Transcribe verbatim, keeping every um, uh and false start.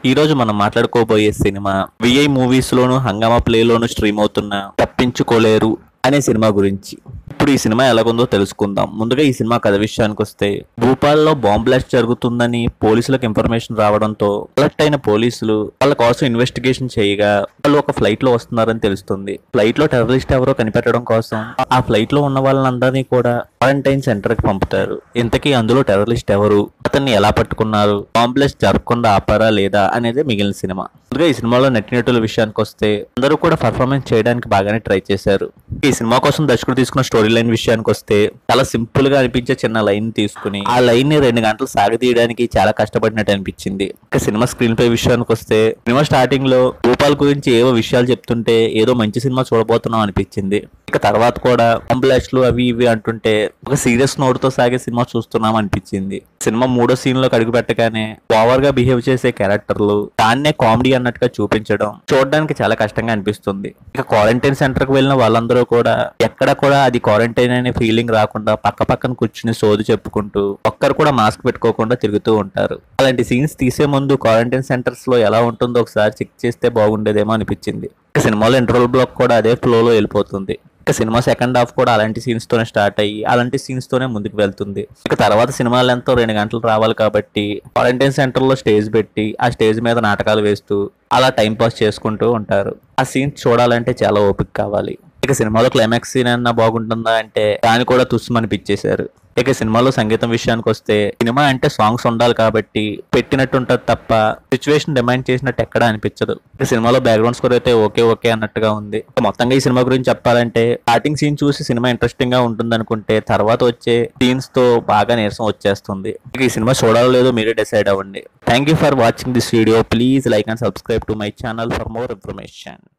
ఈ రోజు మనం మాట్లాడుకోబోయే సినిమా విఐ మూవీస్ లోను హంగామా ప్లే లోను స్ట్రీమ్ అవుతున్న తప్పించుకోలేరు అనే సినిమా గురించి. ఇప్పుడు ఈ సినిమా ఎలాగుందో తెలుసుకుందాం. ముందుగా ఈ సినిమా కథ విషయానికి వస్తే, భూపాల్లో బాంబ్ బ్లాస్ట్ జరుగుతుందని పోలీసులకు ఇన్ఫర్మేషన్ రావడంతో అలర్ట్ అయిన పోలీసులు వాళ్ళ కోసం ఇన్వెస్టిగేషన్ చేయగా వాళ్ళు ఒక ఫ్లైట్ లో వస్తున్నారని తెలుస్తుంది. ఫ్లైట్ లో టెర్రరిస్ట్ ఎవరో కనిపెట్టడం కోసం ఆ ఫ్లైట్ లో ఉన్న వాళ్ళందరినీ కూడా క్వారంటైన్ సెంటర్ కి పంపుతారు. ఇంతకీ అందులో టెర్రరిస్ట్ ఎవరు, అతన్ని ఎలా పట్టుకున్నారు, బాంబ్ బ్లాస్ట్ జరగకుండా ఆపారా లేదా అనేది మిగిలిన సినిమా. ముందుగా ఈ సినిమాలో నటినటుల విషయానికి వస్తే, అందరూ కూడా పర్ఫార్మెన్స్ చేయడానికి బాగానే ట్రై చేశారు. ఈ సినిమా కోసం దర్శకుడు తీసుకున్న స్టోరీ లైన్ విషయానికి వస్తే, చాలా సింపుల్ గా అనిపించే చిన్న లైన్ తీసుకుని ఆ లైన్ ని రెండు గంటలు సాగదీయడానికి చాలా కష్టపడినట్టు అనిపించింది. ఇక సినిమా స్క్రీన్ ప్లే విషయానికి వస్తే, సినిమా స్టార్టింగ్ లో భూపాల్ గురించి ఏవో విషయాలు చెప్తుంటే ఏదో మంచి సినిమా చూడబోతున్నాం అనిపించింది. ఇక తర్వాత కూడా అంబులాష్లు అవి ఇవి అంటుంటే ఒక సీరియస్ నోట్ తో సాగే సినిమా చూస్తున్నాం అనిపించింది. సినిమా మూడో సీన్ లో అడుగు పెట్టగానే ఓవర్ గా బిహేవ్ చేసే క్యారెక్టర్లు దాన్నే కామెడీ అన్నట్టుగా చూపించడం చూడడానికి చాలా కష్టంగా అనిపిస్తుంది. ఇక క్వారంటైన్ సెంటర్ కి వెళ్ళిన వాళ్ళందరూ కూడా ఎక్కడ కూడా అది క్వారంటైన్ అనే ఫీలింగ్ రాకుండా పక్క పక్కన కూర్చుని సోది చెప్పుకుంటూ ఒక్కరు కూడా మాస్క్ పెట్టుకోకుండా తిరుగుతూ ఉంటారు. అలాంటి సీన్స్ తీసే ముందు క్వారంటైన్ సెంటర్స్ లో ఎలా ఉంటుందో ఒకసారి చెక్ చేస్తే బాగుండేదేమో అనిపించింది. ఇక సినిమాలో ఇంటర్వల్ బ్లాక్ కూడా అదే ఫ్లో లో వెళ్ళిపోతుంది. ఇక సినిమా సెకండ్ హాఫ్ కూడా అలాంటి సీన్స్ తోనే స్టార్ట్ అయ్యి అలాంటి సీన్స్ తోనే ముందుకు వెళ్తుంది. ఇక తర్వాత సినిమా లెంత్ రెండు గంటలు రావాలి కాబట్టి క్వారంటైన్ సెంటర్ లో స్టేజ్ పెట్టి ఆ స్టేజ్ మీద నాటకాలు వేస్తూ అలా టైం పాస్ చేసుకుంటూ ఉంటారు. ఆ సీన్స్ చూడాలంటే చాలా ఓపిక కావాలి. ఇక సినిమాలో క్లైమాక్స్ సీన్ అన్నా బాగుంటుందా అంటే దాన్ని కూడా తుస్సుమనిపించేశారు. ఇక సినిమాలో సంగీతం విషయానికి వస్తే, సినిమా అంటే సాంగ్స్ ఉండాలి కాబట్టి పెట్టినట్టు ఉంటది తప్ప సిచ్యువేషన్ డిమాండ్ చేసినట్టు ఎక్కడా అనిపించదు. ఇక సినిమాలో బ్యాక్గ్రౌండ్ స్కోర్ అయితే ఓకే ఓకే అన్నట్టుగా ఉంది. మొత్తంగా ఈ సినిమా గురించి చెప్పాలంటే, స్టార్టింగ్ సీన్ చూసి సినిమా ఇంట్రెస్టింగ్ గా ఉంటుంది అనుకుంటే తర్వాత వచ్చే సీన్స్ తో బాగా నీరసం వచ్చేస్తుంది. ఇక ఈ సినిమా చూడాలో లేదో మీరే డిసైడ్ అవ్వండి. Thank you for watching this video. Please like and subscribe to my channel for more information.